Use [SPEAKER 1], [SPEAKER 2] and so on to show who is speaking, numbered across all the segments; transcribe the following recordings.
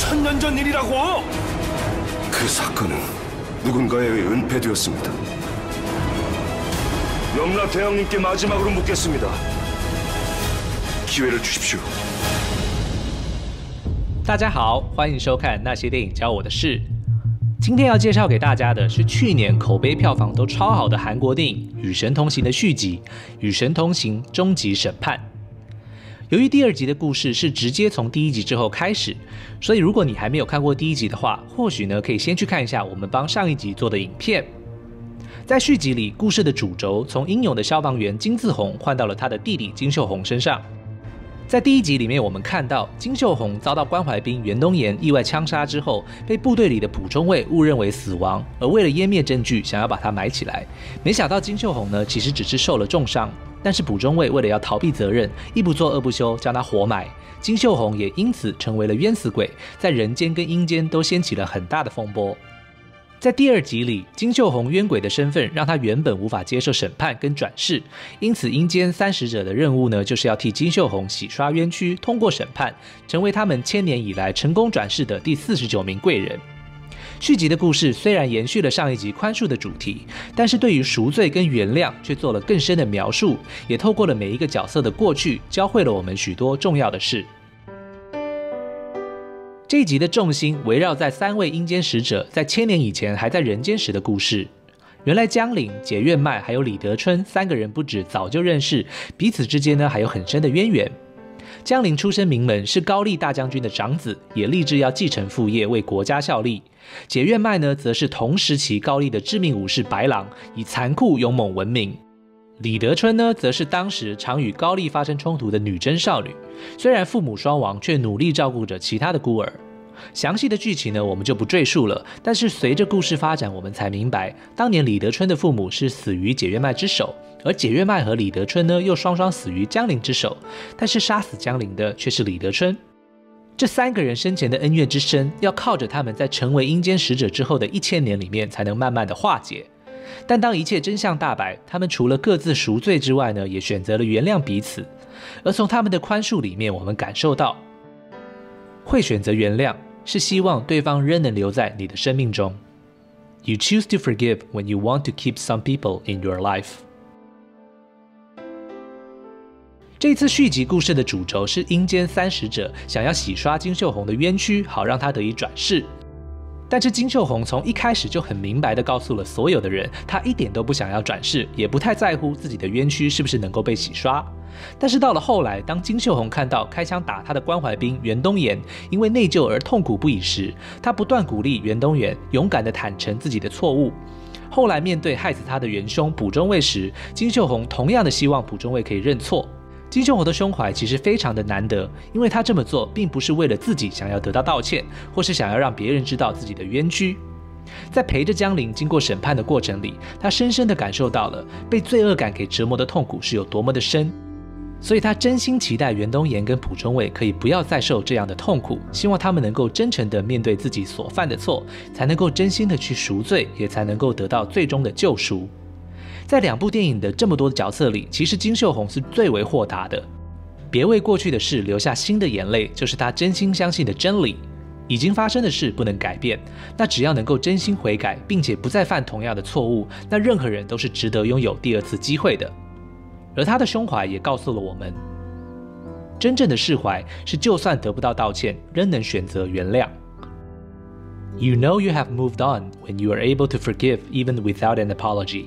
[SPEAKER 1] 1000년 전 일이라고! 그 사건은 누군가에 의해 은폐되었습니다. 염라 대왕님께 마지막으로 묻겠습니다. 기회를 주십시오.
[SPEAKER 2] 大家好，欢迎收看《那些电影教我的事》。今天要介绍给大家的是去年口碑票房都超好的韩国电影《与神同行》的续集《与神同行：终极审判》。由于第二集的故事是直接从第一集之后开始，所以如果你还没有看过第一集的话，或许呢可以先去看一下我们帮上一集做的影片。在续集里，故事的主轴从英勇的消防员金志宏换到了他的弟弟金秀宏身上。在第一集里面，我们看到金秀宏遭到关怀兵袁东岩意外枪杀之后，被部队里的朴中尉误认为死亡，而为了湮灭证据，想要把他埋起来。没想到金秀宏呢，其实只是受了重伤，但是朴中尉为了要逃避责任，一不做二不休，将他活埋。金秀宏也因此成为了冤死鬼，在人间跟阴间都掀起了很大的风波。在第二集里，金秀宏冤鬼的身份让他原本无法接受审判跟转世，因此阴间三使者的任务呢，就是要替金秀宏洗刷冤屈，通过审判，成为他们1000年以来成功转世的第49名贵人。续集的故事虽然延续了上一集宽恕的主题，但是对于赎罪跟原谅却做了更深的描述，也透过了每一个角色的过去，教会了我们许多重要的事。这一集的重心围绕在3位阴间使者在1000年以前还在人间时的故事。原来江陵、解怨麦还有李德春3个人不止早就认识，彼此之间呢还有很深的渊源。江陵出身名门，是高丽大将军的长子，也立志要继承父业，为国家效力。解怨麦呢，则是同时期高丽的知名武士白狼，以残酷勇猛闻名。李德春呢，则是当时常与高丽发生冲突的女真少女，虽然父母双亡，却努力照顾着其他的孤儿。详细的剧情呢，我们就不赘述了。但是随着故事发展，我们才明白，当年李德春的父母是死于解怨麦之手，而解怨麦和李德春呢，又双双死于江陵之手。但是杀死江陵的却是李德春。这3个人生前的恩怨之深，要靠着他们在成为阴间使者之后的1000年里面，才能慢慢的化解。但当一切真相大白，他们除了各自赎罪之外呢，也选择了原谅彼此。而从他们的宽恕里面，我们感受到，会选择原谅，是希望对方仍能留在你的生命中。You choose to forgive when you want to keep some people in your life. 这次续集故事的主轴是阴间3使者想要洗刷金秀宏的冤屈，好让他得以转世。但是金秀宏从一开始就很明白地告诉了所有的人，他一点都不想要转世，也不太在乎自己的冤屈是不是能够被洗刷。但是到了后来，当金秀宏看到开枪打他的关怀兵袁东岩因为内疚而痛苦不已时，他不断鼓励袁东岩勇敢地坦诚自己的错误。后来面对害死他的元凶朴中尉时，金秀宏同样的希望朴中尉可以认错。金秀宏的胸怀其实非常的难得，因为他这么做并不是为了自己想要得到道歉，或是想要让别人知道自己的冤屈。在陪着江陵经过审判的过程里，他深深地感受到了被罪恶感给折磨的痛苦是有多么的深，所以他真心期待袁东岩跟朴中尉可以不要再受这样的痛苦，希望他们能够真诚地面对自己所犯的错，才能够真心地去赎罪，也才能够得到最终的救赎。在2部电影的这么多的角色里，其实金秀宏是最为豁达的。别为过去的事留下新的眼泪，就是他真心相信的真理。已经发生的事不能改变，那只要能够真心悔改，并且不再犯同样的错误，那任何人都是值得拥有第2次机会的。而他的胸怀也告诉了我们，真正的释怀是就算得不到道歉，仍能选择原谅。You know you have moved on when you are able to forgive even without an apology.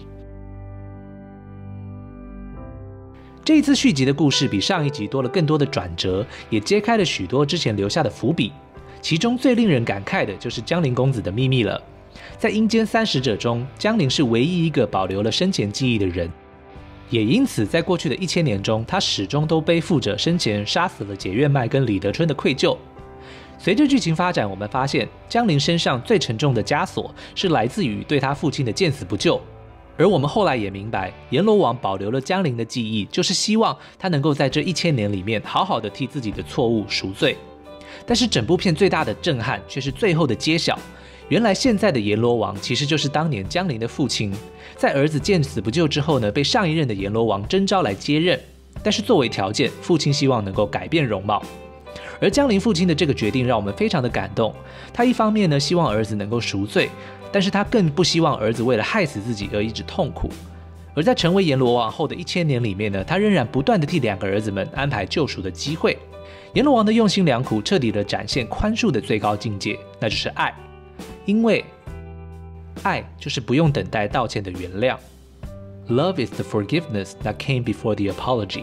[SPEAKER 2] 这一次续集的故事比上一集多了更多的转折，也揭开了许多之前留下的伏笔。其中最令人感慨的就是江陵公子的秘密了。在阴间3使者中，江陵是唯一一个保留了生前记忆的人，也因此在过去的1000年中，他始终都背负着生前杀死了解怨麦跟李德春的愧疚。随着剧情发展，我们发现江陵身上最沉重的枷锁是来自于对他父亲的见死不救。而我们后来也明白，阎罗王保留了江陵的记忆，就是希望他能够在这1000年里面好好的替自己的错误赎罪。但是整部片最大的震撼却是最后的揭晓，原来现在的阎罗王其实就是当年江陵的父亲，在儿子见死不救之后呢，被上一任的阎罗王征召来接任，但是作为条件，父亲希望能够改变容貌。 而江林父亲的这个决定让我们非常的感动。他一方面呢希望儿子能够赎罪，但是他更不希望儿子为了害死自己而一直痛苦。而在成为阎罗王后的1000年里面呢，他仍然不断的替2个儿子们安排救赎的机会。阎罗王的用心良苦，彻底的展现宽恕的最高境界，那就是爱。因为爱就是不用等待道歉的原谅。Love is the forgiveness that came before the apology。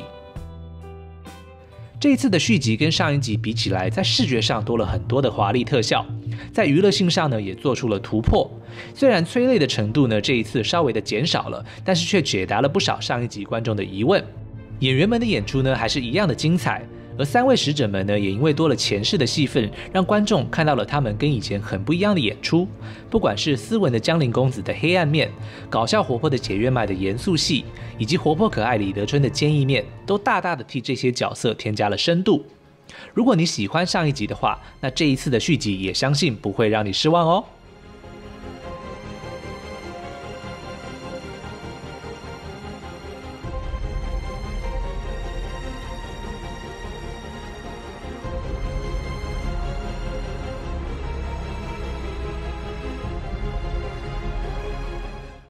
[SPEAKER 2] 这一次的续集跟上一集比起来，在视觉上多了很多的华丽特效，在娱乐性上呢也做出了突破。虽然催泪的程度呢这一次稍微的减少了，但是却解答了不少上一集观众的疑问。演员们的演出呢还是一样的精彩，而3位使者们呢也因为多了前世的戏份，让观众看到了他们跟以前很不一样的演出。不管是斯文的江陵公子的黑暗面，搞笑活泼的解月麦的严肃戏，以及活泼可爱李德春的坚毅面，都大大的替这些角色添加了深度。如果你喜欢上一集的话，那这一次的续集也相信不会让你失望哦。